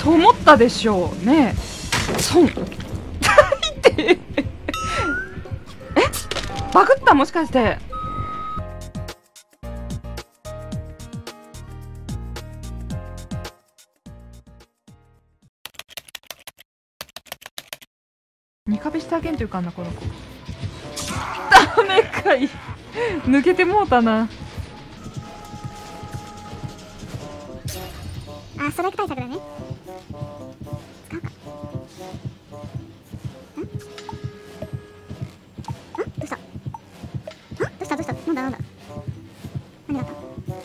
と思ったでしょうね。損痛いってバグったもしかして。2壁してあげんというかんなこの子。ダメかい抜けてもうたな。 あ、ストライク対策だね。使うか。どうした？どうしたなんだ何があった？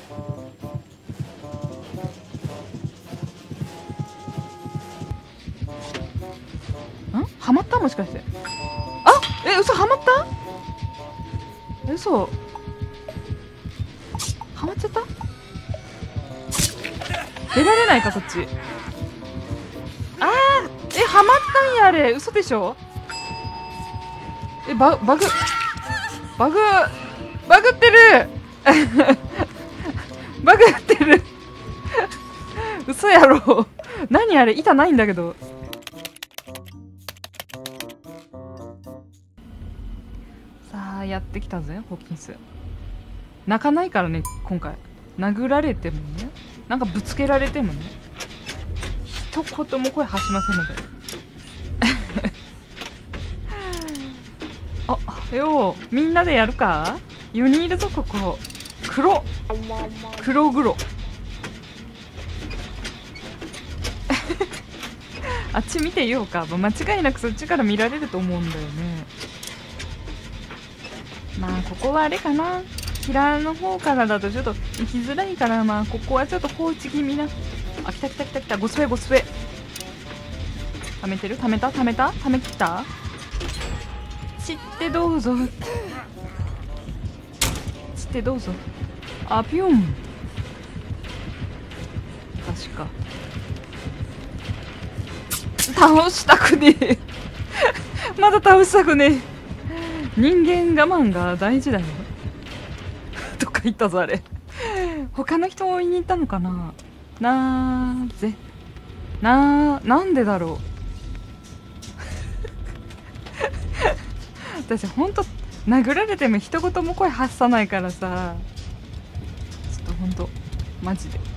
ハマったもしかして。あ、嘘、ハマった。嘘、ハマっちゃった。出られないかこっち。ハマったんやあれ。嘘でしょ。バグってるバグってる嘘やろ何あれ、板ないんだけど。さあやってきたぜホーキンス。泣かないからね今回。殴られてもね、なんかぶつけられてもね、一言も声発しませんのであ、ようみんなでやるか。4人いるぞここ。黒黒あっち見てようか。間違いなくそっちから見られると思うんだよね。まあここはあれかな、キラーの方からだとちょっと行きづらいから、まあここはちょっと放置気味な。あ、来たゴスウェ溜めてる。溜めきった散ってどうぞあ、ピュン。確か倒したくねえまだ倒したくねえ。人間我慢が大事だよとか言ったぞあれ他の人を追いに行ったのかな。なんでだろう私ほんと殴られても一言も声発さないからさ、ちょっとほんとマジで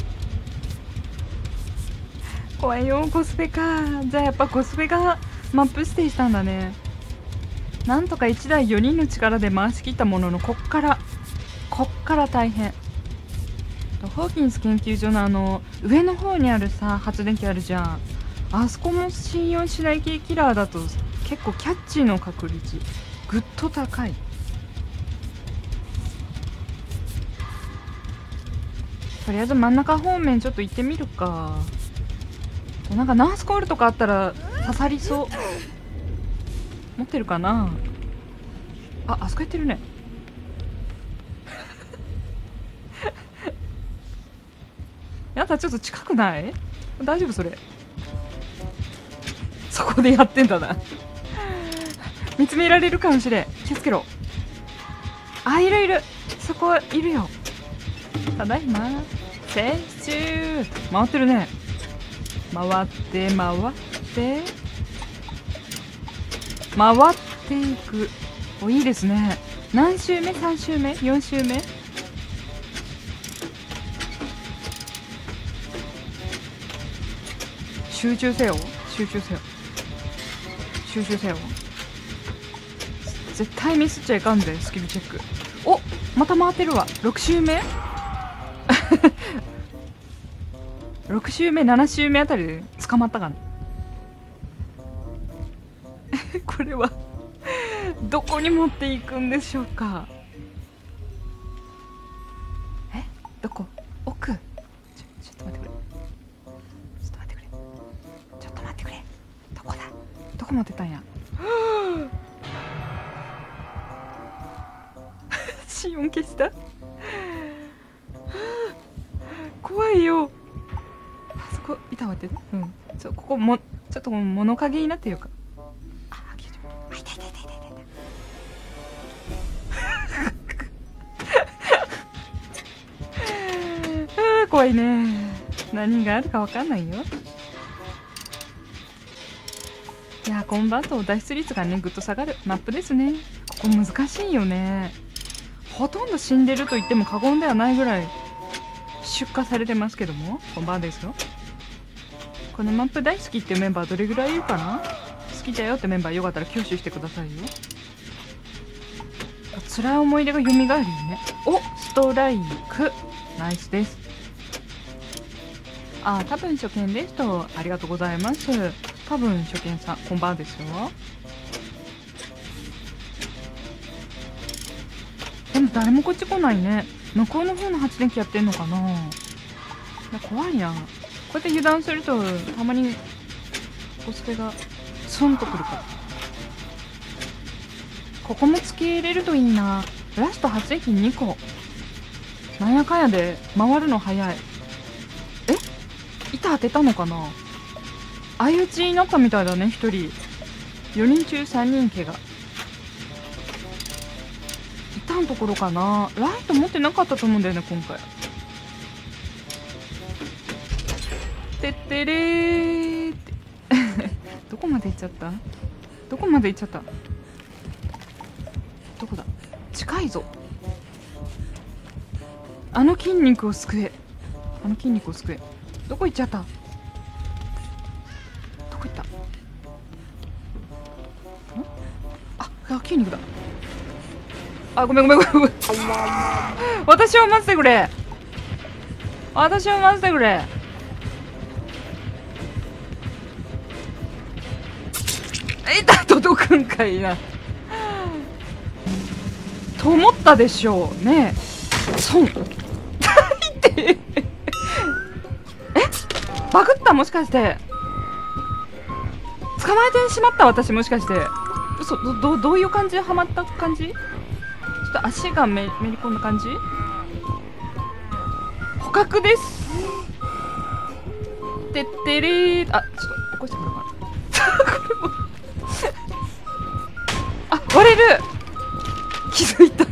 怖いよ。コスペか。じゃあやっぱコスペがマップ指定したんだね。なんとか1台4人の力で回し切ったものの、こっから大変。ホーキンス研究所の上の方にあるさ発電機あるじゃん。あそこも信用しない系キラーだと結構キャッチの確率ぐっと高い。とりあえず真ん中方面ちょっと行ってみるか。なんかナースコールとかあったら刺さりそう。持ってるかな。あそこやってるねやだ、ちょっと近くない？大丈夫それ。そこでやってんだな見つめられるかもしれん。気をつけろ。あ、いるそこいるよ。ただいま。接種回ってるね。回っていく。お、いいですね。何周目？3周目？4周目？集中せよ。絶対ミスっちゃいかんぜ。スキルチェック。お、また回ってるわ。6周目6周目7周目あたりで捕まったかなこれはどこに持っていくんでしょうか。どこ？奥？ちょっと待ってくれ。どこだ？どこ持ってたんや心音消した怖いよ。あそこ板割ってる。ここもちょっと物陰になってよか。怖いね。何があるかわかんないよ。 いやコンバート脱出率がねぐっと下がるマップですね。ここ難しいよね。ほとんど死んでると言っても過言ではないぐらい出荷されてますけども、コンバーですよ。このマップ大好きっていうメンバーどれぐらいいるかな。好きだよってメンバーよかったら挙手してくださいよ。辛い思い出が蘇るよね。おストライクナイスです。あ多分初見ですとありがとうございます。多分初見さんこんばんですよ。でも誰もこっち来ないね。向こうの方の発電機やってんのかな。怖いな。こうやって油断するとたまにコスペがスンとくるから。ここもつけ入れるといいな。ラスト発電機2個。なんやかんやで回るの早い。板当てたのかな。相打ちになったみたいだね。1人4人中3人怪我。板のところかな。ライト持ってなかったと思うんだよね今回。てってれーってどこまで行っちゃった。どこまで行っちゃった。どこだ。近いぞ。あの筋肉を救え。あの筋肉を救え。どこ行っちゃった。どこ行った。筋肉だ。ごめん私を待ってくれ。私を待ってくれ。届くんかいなと思ったでしょうね。損ってバグった。もしかして捕まえてしまった。私もしかして嘘。どういう感じでハマった感じ。ちょっと足がめり込んだ感じ。捕獲です。てってれー。ちょっと起こしてもらおうかな割れる。気づいた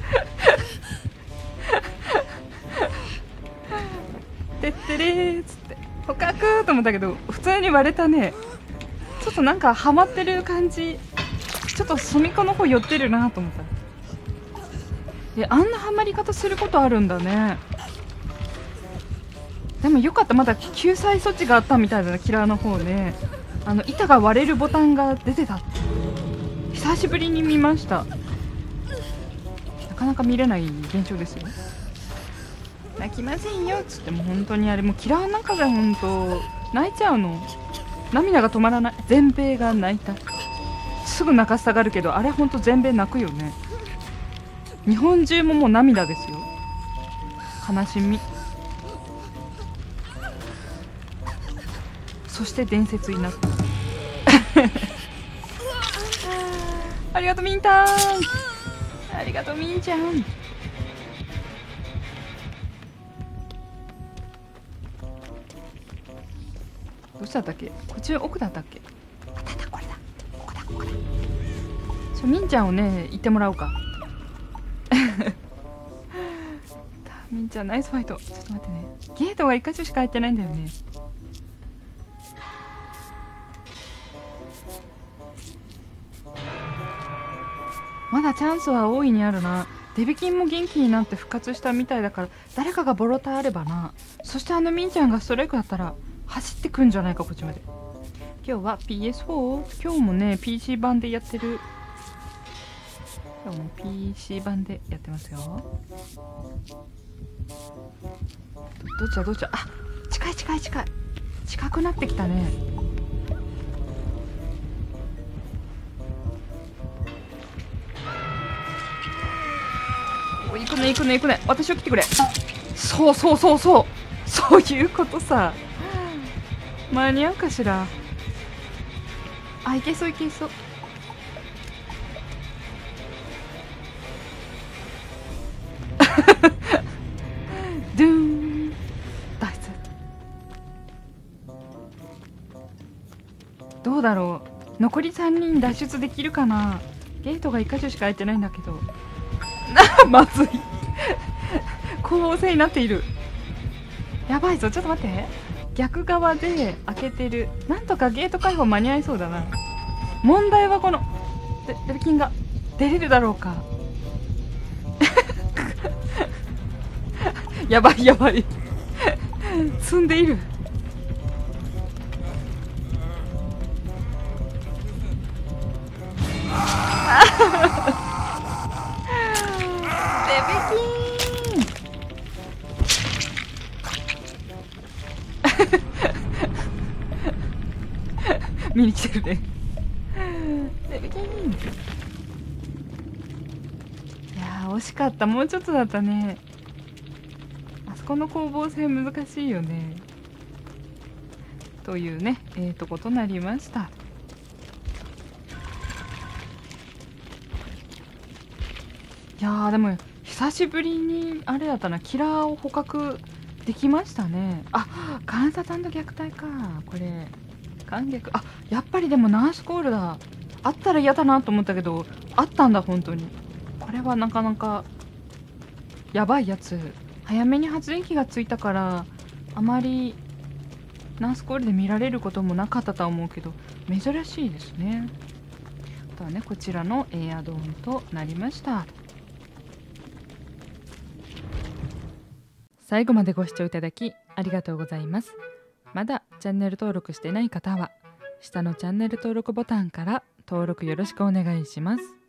てってれーっつって捕獲と思ったけど普通に割れたね。ちょっとなんかハマってる感じ。ちょっと隅っこの方寄ってるなと思った。あんなハマり方することあるんだね。でもよかった。まだ救済措置があったみたいだな。キラーの方ね。板が割れるボタンが出てた。久しぶりに見ました。なかなか見れない現象ですよ。泣きませんよっつっても本当にあれもうキラーの中で本当泣いちゃうの。涙が止まらない。全米が泣いた。すぐ泣かせたがるけどあれ本当全米泣くよね。日本中ももう涙ですよ。悲しみ。そして伝説になったありがとうミンタン。ありがとうミンちゃん。どうしたんだっけ。こっちの奥だったっけ。これだ。ここだ。ミンちゃんをね言ってもらおうかミンちゃんナイスファイト。ちょっと待ってね。ゲートが1箇所しか入ってないんだよね。まだチャンスは大いにあるな。デビキンも元気になって復活したみたいだから誰かがボロタあればな。そしてミンちゃんがストライクだったら走ってくんじゃないかこっちまで。今日は PS4。 今日もね PC 版でやってる。今日も PC 版でやってますよ。どっちだ。近い。近くなってきたね。行くね。私を来てくれ。そういうことさ。間に合うかしら。いけそうドゥーン脱出。どうだろう。残り3人脱出できるかな。ゲートが1箇所しか開いてないんだけどまずい攻勢になっている。やばいぞ。ちょっと待って。逆側で開けてる。なんとかゲート開放間に合いそうだな。 問題はこのデルキンが出れるだろうか。やばいやばい。積んでいる。見に来てるね。デビキン。いやー惜しかった。もうちょっとだったね。あそこの攻防戦難しいよね。というねことなりました。いやーでも久しぶりにあれだったな、キラーを捕獲できましたね。あ、観察虐待かこれ。観客、あ、やっぱりでもナースコールだ。あったら嫌だなと思ったけどあったんだ本当に。これはなかなかやばいやつ。早めに発電機がついたからあまりナースコールで見られることもなかったとは思うけど珍しいですね。あとはねこちらのエアドーンとなりました。最後までご視聴いただきありがとうございます。まだチャンネル登録してない方は下のチャンネル登録ボタンから登録よろしくお願いします。